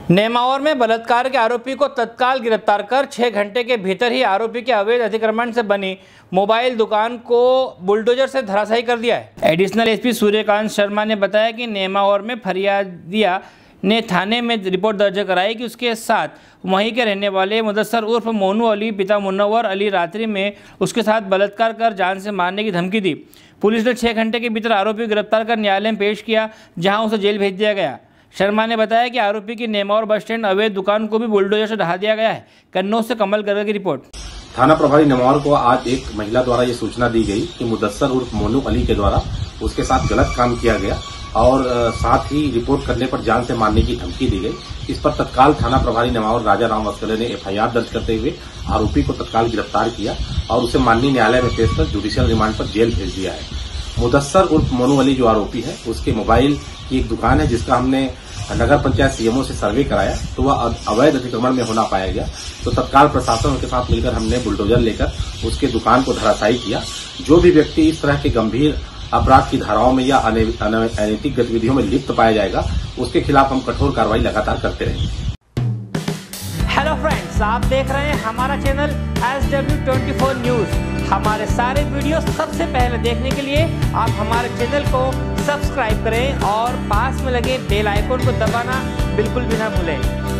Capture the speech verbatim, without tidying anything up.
नेमावर में बलात्कार के आरोपी को तत्काल गिरफ्तार कर छह घंटे के भीतर ही आरोपी के अवैध अतिक्रमण से बनी मोबाइल दुकान को बुलडोजर से धराशायी कर दिया है। एडिशनल एसपी सूर्यकांत शर्मा ने बताया कि नेमावर में फरियादिया ने थाने में रिपोर्ट दर्ज कराई कि उसके साथ वहीं के रहने वाले मुदस्सर उर्फ मोनू अली पिता मुनव्वर अली रात्रि में उसके साथ बलात्कार कर जान से मारने की धमकी दी। पुलिस ने छः घंटे के भीतर आरोपी को गिरफ्तार कर न्यायालय में पेश किया, जहां उसे जेल भेज दिया गया। शर्मा ने बताया कि आरोपी की नेमावर बस स्टैंड अवैध दुकान को भी बुलडोजर से ढहा दिया गया है। कन्नौज से कमल गर्ग की रिपोर्ट। थाना प्रभारी नेमावर को आज एक महिला द्वारा ये सूचना दी गई कि मुदस्सर उर्फ मोनू अली के द्वारा उसके साथ गलत काम किया गया और साथ ही रिपोर्ट करने पर जान से मारने की धमकी दी गई। इस पर तत्काल थाना प्रभारी नेमावर राजा राम वस्कले ने एफआईआर दर्ज करते हुए आरोपी को तत्काल गिरफ्तार किया और उसे माननीय न्यायालय में पेश कर जुडिशियल रिमांड पर जेल भेज दिया है। मुदस्सर उर्फ मोनू अली जो आरोपी है, उसके मोबाइल की एक दुकान है जिसका हमने नगर पंचायत सीएमओ से सर्वे कराया तो वह अवैध अतिक्रमण में होना पाया गया। तो तत्काल प्रशासन के साथ मिलकर हमने बुलडोजर लेकर उसके दुकान को धराशायी किया। जो भी व्यक्ति इस तरह के गंभीर अपराध की धाराओं में या अनैतिक गतिविधियों में लिप्त पाया जाएगा, उसके खिलाफ हम कठोर कार्रवाई लगातार करते रहेंगे। हेलो फ्रेंड्स, आप देख रहे हैं हमारा channel S W twenty four news. हमारे सारे वीडियो सबसे पहले देखने के लिए आप हमारे चैनल को सब्सक्राइब करें और पास में लगे बेल आइकन को दबाना बिल्कुल भी ना भूलें।